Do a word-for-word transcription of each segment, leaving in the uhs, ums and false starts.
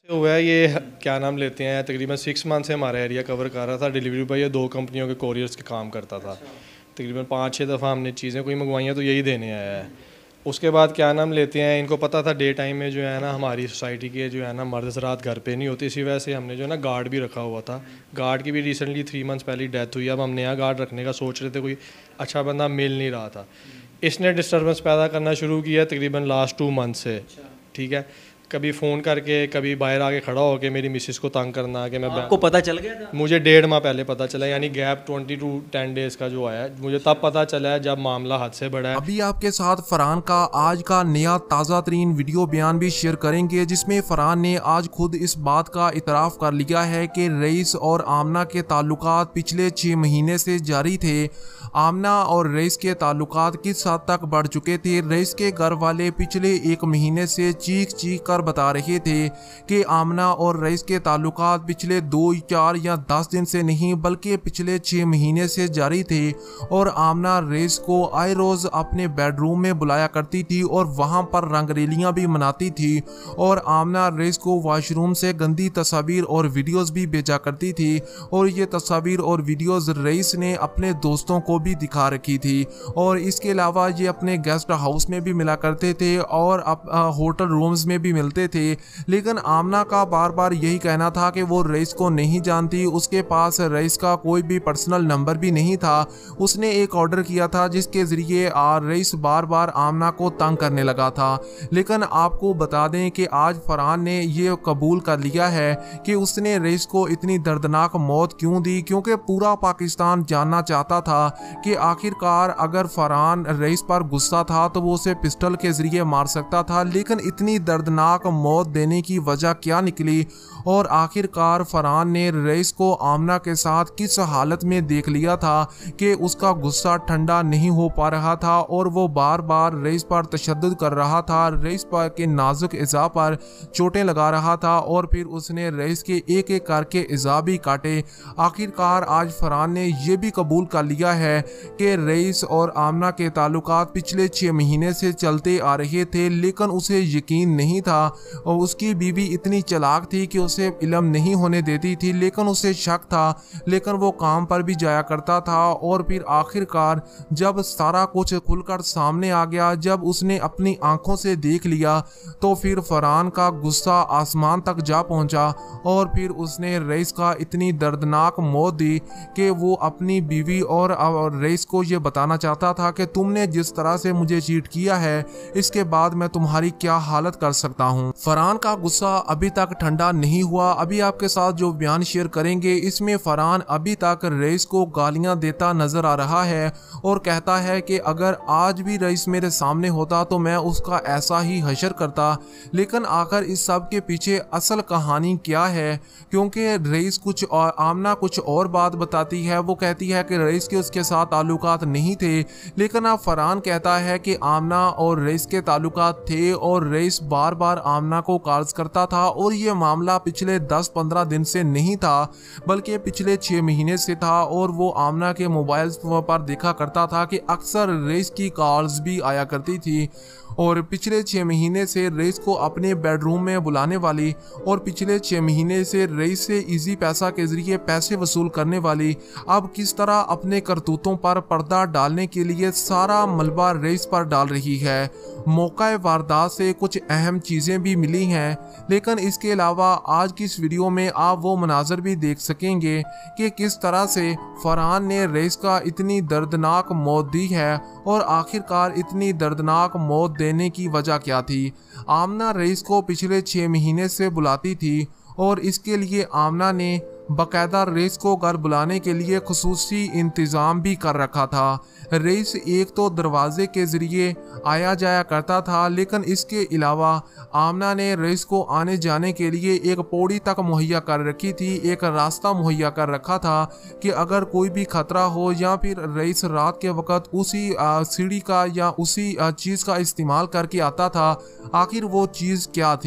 हुआ है ये क्या नाम लेते हैं, तकरीबन सिक्स मंथ से हमारा एरिया कवर कर रहा था। डिलीवरी बॉय ये दो कंपनियों के कोरियर्स के काम करता था। तकरीबन पाँच छः दफ़ा हमने चीज़ें कोई मंगवाई हैं तो यही देने आया है। उसके बाद क्या नाम लेते हैं, इनको पता था डे टाइम में जो है ना हमारी सोसाइटी के जो है ना मर्द हज़रात घर पे नहीं होती, इसी वजह से हमने जो है ना गार्ड भी रखा हुआ था। गार्ड की भी रिसेंटली थ्री मंथ्स पहले डेथ हुई। अब हम नया गार्ड रखने का सोच रहे थे, कोई अच्छा बंदा मिल नहीं रहा था। इसने डिस्टर्बेंस पैदा करना शुरू किया तकरीबन लास्ट टू मंथ से। ठीक है, कभी फ़ोन करके कभी बाहर आके खड़ा होके मेरी मिसिस को तंग करना कि मैं आपको पता चल गया था? मुझे डेढ़ माह पहले पता चला, यानी gap twenty to ten days का जो आया है मुझे तब पता चला है जब मामला हद से बड़ा है। अभी आपके साथ फरहान का आज का नया ताज़ा तरीन वीडियो बयान भी शेयर करेंगे, जिसमें फरहान ने आज खुद इस बात का इतराफ़ कर लिया है कि रईस और आमना के ताल्लुकात पिछले छः महीने से जारी थे। आमना और रईस के ताल्लुकात किस हद तक बढ़ चुके थे, रईस के घर वाले पिछले एक महीने से चीख चीख कर बता रहे थे कि आमना और रईस के ताल्लुकात पिछले दो चार या दस दिन से नहीं बल्कि पिछले छः महीने से जारी थे। और आमना रईस को आए रोज़ अपने बेडरूम में बुलाया करती थी और वहाँ पर रंगरेलियाँ भी मनाती थी। और आमना रईस को वाशरूम से गंदी तस्वीर और वीडियोज़ भी भेजा करती थी और ये तस्वीर और वीडियोज़ रईस ने अपने दोस्तों को भी दिखा रखी थी। और इसके अलावा ये अपने गेस्ट हाउस में भी मिला करते थे और होटल रूम्स में भी मिलते थे। लेकिन आमना का बार बार यही कहना था कि वो रईस को नहीं जानती, उसके पास रईस का कोई भी पर्सनल नंबर भी नहीं था। उसने एक ऑर्डर किया था जिसके ज़रिए रईस बार बार आमना को तंग करने लगा था। लेकिन आपको बता दें कि आज फरहान ने ये कबूल कर लिया है कि उसने रईस को इतनी दर्दनाक मौत क्यों दी, क्योंकि पूरा पाकिस्तान जानना चाहता था कि आखिरकार अगर फरहान रईस पर गुस्सा था तो वो उसे पिस्टल के ज़रिए मार सकता था, लेकिन इतनी दर्दनाक मौत देने की वजह क्या निकली। और आखिरकार फरहान ने रईस को आमना के साथ किस हालत में देख लिया था कि उसका गुस्सा ठंडा नहीं हो पा रहा था और वो बार बार रईस पर तशद्दुद कर रहा था, रईस पर के नाजुक इज़ा पर चोटें लगा रहा था और फिर उसने रईस के एक एक करके इज़ा भी काटे। आखिरकार आज फरहान ने यह भी कबूल कर लिया है कि रईस और आमना के ताल्लुकात पिछले छः महीने से चलते आ रहे थे, लेकिन उसे यकीन नहीं था और उसकी बीवी इतनी चालाक थी कि उसे इल्म नहीं होने देती थी, लेकिन उसे शक था, लेकिन वो काम पर भी जाया करता था। और फिर आखिरकार जब सारा कुछ खुलकर सामने आ गया, जब उसने अपनी आंखों से देख लिया, तो फिर फरहान का गुस्सा आसमान तक जा पहुंचा और फिर उसने रईस का इतनी दर्दनाक मौत दी कि वो अपनी बीवी और रईस को ये बताना चाहता था कि तुमने जिस तरह से मुझे चीट किया है, इसके बाद मैं तुम्हारी क्या हालत कर सकता हूँ। फरहान का गुस्सा अभी तक ठंडा नहीं हुआ। अभी आपके साथ जो बयान शेयर करेंगे इसमें फरहान अभी तक रईस को गालियां देता नजर आ रहा है और कहता है कि अगर आज भी रईस मेरे सामने होता तो मैं उसका ऐसा ही हशर करता। लेकिन आखिर इस सब के पीछे असल कहानी क्या है, क्योंकि रईस कुछ और आमना कुछ और बात बताती है। वो कहती है कि रईस के उसके साथ ताल्लुकात नहीं थे, लेकिन अब फरहान कहता है कि आमना और रईस के ताल्लुकात थे और रईस बार बार आमना को कॉल्स करता था और ये मामला पिछले दस पंद्रह दिन से नहीं था बल्कि पिछले छः महीने से था। और वो आमना के मोबाइल पर देखा करता था कि अक्सर रईस की कॉल्स भी आया करती थी और पिछले छः महीने से रईस को अपने बेडरूम में बुलाने वाली और पिछले छः महीने से रईस से इजी पैसा के ज़रिए पैसे वसूल करने वाली अब किस तरह अपने करतूतों पर पर्दा डालने के लिए सारा मलबा रईस पर डाल रही है। मौका वारदात से कुछ अहम चीज़ें भी मिली हैं, लेकिन इसके अलावा आज की इस वीडियो में आप वो मनाजर भी देख सकेंगे कि किस तरह से फरहान ने रईस का इतनी दर्दनाक मौत दी है और आखिरकार इतनी दर्दनाक मौत देने की वजह क्या थी। आमना रईस को पिछले छः महीने से बुलाती थी और इसके लिए आमना ने बाकायदा रईस को घर बुलाने के लिए खुसूसी इंतज़ाम भी कर रखा था। रईस एक तो दरवाजे के ज़रिए आया जाया करता था, लेकिन इसके अलावा आमना ने रईस को आने जाने के लिए एक पौड़ी तक मुहैया कर रखी थी, एक रास्ता मुहैया कर रखा था कि अगर कोई भी ख़तरा हो या फिर रईस रात के वक्त उसी सीढ़ी का या उसी चीज़ का इस्तेमाल करके आता था। आखिर वो चीज़ क्या थी?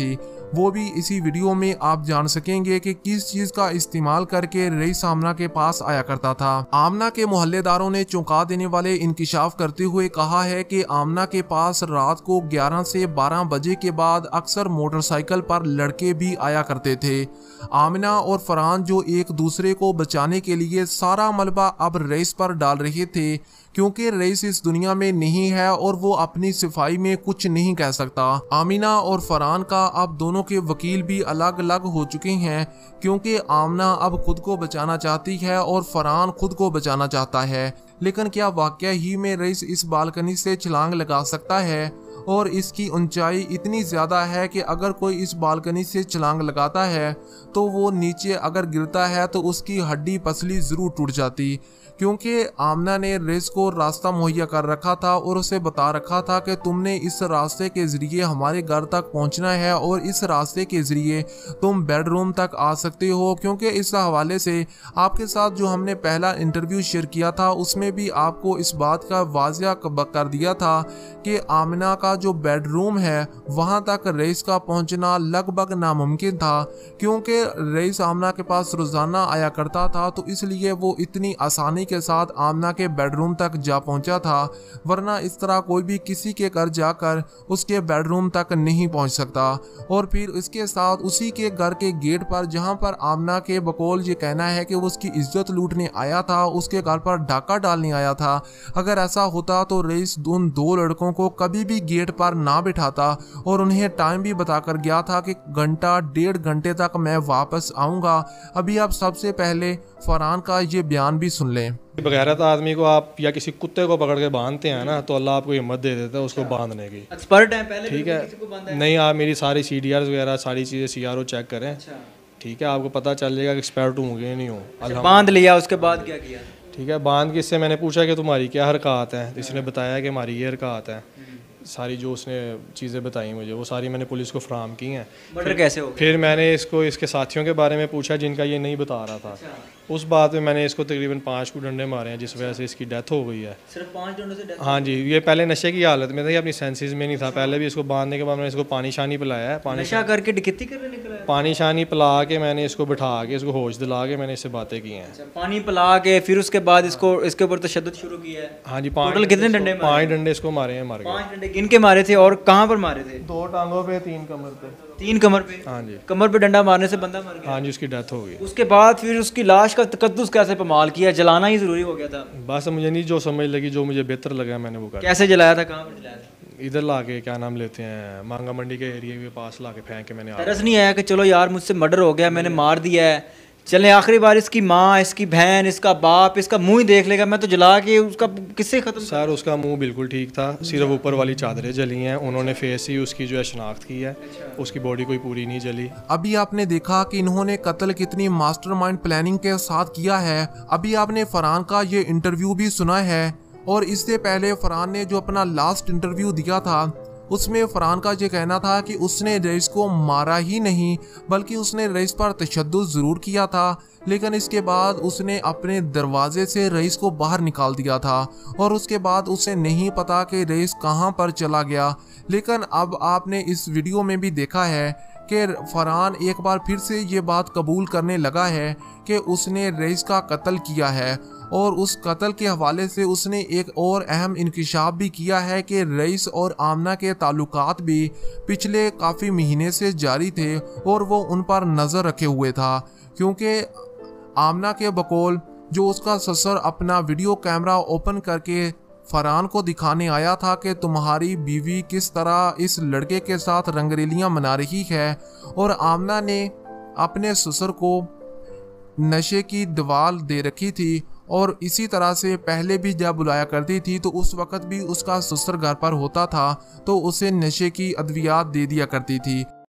वो भी इसी वीडियो में आप जान सकेंगे कि किस चीज का इस्तेमाल करके रईस आमना के पास आया करता था। आमना के मोहल्लेदारों ने चौंका देने वाले इंकिशाफ करते हुए कहा है कि आमना के पास रात को ग्यारह से बारह बजे के बाद अक्सर मोटरसाइकिल पर लड़के भी आया करते थे। आमना और फरहान जो एक दूसरे को बचाने के लिए सारा मलबा अब रईस पर डाल रहे थे, क्योंकि रईस इस दुनिया में नहीं है और वो अपनी सफाई में कुछ नहीं कह सकता। आमिना और फरहान का अब दोनों के वकील भी अलग अलग हो चुके हैं, क्योंकि आमना अब खुद को बचाना चाहती है और फरहान खुद को बचाना चाहता है। लेकिन क्या वाकया ही में रईस इस बालकनी से छलांग लगा सकता है? और इसकी ऊंचाई इतनी ज़्यादा है कि अगर कोई इस बालकनी से छलांग लगाता है तो वो नीचे अगर गिरता है तो उसकी हड्डी पसली ज़रूर टूट जाती, क्योंकि आमना ने रईस को रास्ता मुहैया कर रखा था और उसे बता रखा था कि तुमने इस रास्ते के ज़रिए हमारे घर तक पहुंचना है और इस रास्ते के ज़रिए तुम बेडरूम तक आ सकते हो। क्योंकि इस हवाले से आपके साथ जो हमने पहला इंटरव्यू शेयर किया था उसमें भी आपको इस बात का वाज़िया कर दिया था कि आमिना का जो बेडरूम है वहां तक रईस का पहुंचना लगभग नामुमकिन था, क्योंकि रईस आमना के पास रोज़ाना आया करता था, तो इसलिए वो इतनी आसानी के साथ आमना के बेडरूम तक जा पहुंचा था। वरना इस तरह कोई भी किसी के घर जाकर उसके बेडरूम तक नहीं पहुंच सकता। और फिर इसके साथ उसी के घर के गेट पर जहां पर आमना के बकौल ये कहना है कि वो उसकी इज्जत लूटने आया था, उसके घर पर डाका डालने आया था, अगर ऐसा होता तो रईस उन दो लड़कों को कभी भी गेट पर ना बिठाता और उन्हें टाइम भी बताकर गया था कि घंटा डेढ़ घंटे तक मैं वापस आऊंगा। अभी आप सबसे पहले फरहान का ये बयान भी सुन लें। बगैरत आदमी को आप या किसी कुत्ते को पकड़ के बांधते हैं ना तो अल्लाह आपको हिम्मत दे देता है उसको बांधने की। एक्सपर्ट है पहले ठीक है, नहीं आप मेरी सारी सी डी आर वगैरह सारी चीज़ें सी आर ओ चेक करें, ठीक है, आपको पता चल जाएगा कि एक्सपर्ट हूँ कि नहीं हूँ। बांध लिया, उसके बाद क्या किया? ठीक है, बांध के इससे मैंने पूछा कि तुम्हारी क्या हरकत है, इसने बताया कि हमारी ये हरकत है। सारी जो उसने चीज़ें बताई मुझे वो सारी मैंने पुलिस को फराहम की हैं। मर्डर कैसे हो गया? फिर मैंने इसको इसके साथियों के बारे में पूछा जिनका ये नहीं बता रहा था। अच्छा। उस बात में मैंने इसको तकरीबन पाँच को डंडे मारे हैं जिस वजह से इसकी डेथ हो गई है। सिर्फ पाँच डंडों से डेथ? हाँ जी, ये पहले नशे की हालत में था, ये अपनी सेंसेस में नहीं था। पहले भी इसको बांधने के बाद मैंने इसको पानी शानी पिलाया है, पानी नशा करके डिकती करने निकला है? पानी शानी पिला के मैंने इसको बिठा के इसको होश दिला के मैंने इससे बातें की हैं। पानी पिला के फिर उसके बाद इसको इसके ऊपर तशद्दुद शुरू किया है? हाँ जी, टोटल कितने डंडे? पाँच डंडे इसको मारे हैं। मारे पाँच डंडे गिन के मारे थे? और कहाँ पर मारे थे? दो टांगों पे, तीन कमर पे। तीन कमर पे? हाँ जी। कमर पे डंडा मारने से बंदा मर गया? हाँ जी, उसकी डेथ हो गई। उसके बाद फिर उसकी लाश का तकद्दुस कैसे पमाल किया? जलाना ही जरूरी हो गया था? बस मुझे नहीं, जो समझ लगी, जो मुझे बेहतर लगा मैंने वो कर। कैसे जलाया था? कहाँ पर जलाया था? इधर ला के, क्या नाम लेते हैं, मांगा मंडी के एरिया के पास ला के फेंक के मैंने। तरस नहीं आया कि चलो यार मुझसे मर्डर हो गया, मैंने मार दिया है, चले आखिरी बार इसकी माँ, इसकी बहन, इसका बाप इसका मुंह ही देख लेगा, मैं तो जला के उसका किससे खत्म? सर उसका मुंह बिल्कुल ठीक था, सिर्फ ऊपर वाली चादरें जली हैं। उन्होंने फेस ही उसकी जो है शनाख्त की है, उसकी बॉडी कोई पूरी नहीं जली। अभी आपने देखा कि इन्होंने कत्ल कितनी मास्टरमाइंड प्लानिंग के साथ किया है। अभी आपने फरहान का ये इंटरव्यू भी सुना है, और इससे पहले फरहान ने जो अपना लास्ट इंटरव्यू दिया था उसमें फरहान का ये कहना था कि उसने रईस को मारा ही नहीं बल्कि उसने रईस पर तशद्दुद ज़रूर किया था, लेकिन इसके बाद उसने अपने दरवाजे से रईस को बाहर निकाल दिया था और उसके बाद उसे नहीं पता कि रईस कहां पर चला गया। लेकिन अब आपने इस वीडियो में भी देखा है कि फरहान एक बार फिर से ये बात कबूल करने लगा है कि उसने रईस का कत्ल किया है, और उस कत्ल के हवाले से उसने एक और अहम इंकिशाफ भी किया है कि रईस और आमना के ताल्लुकात भी पिछले काफ़ी महीने से जारी थे और वो उन पर नज़र रखे हुए था, क्योंकि आमना के बकौल जो उसका ससुर अपना वीडियो कैमरा ओपन करके फरहान को दिखाने आया था कि तुम्हारी बीवी किस तरह इस लड़के के साथ रंगरेलियां मना रही है, और आमना ने अपने ससुर को नशे की दवाल दे रखी थी और इसी तरह से पहले भी जब बुलाया करती थी तो उस वक़्त भी उसका ससुर घर पर होता था तो उसे नशे की अद्वियात दे दिया करती थी।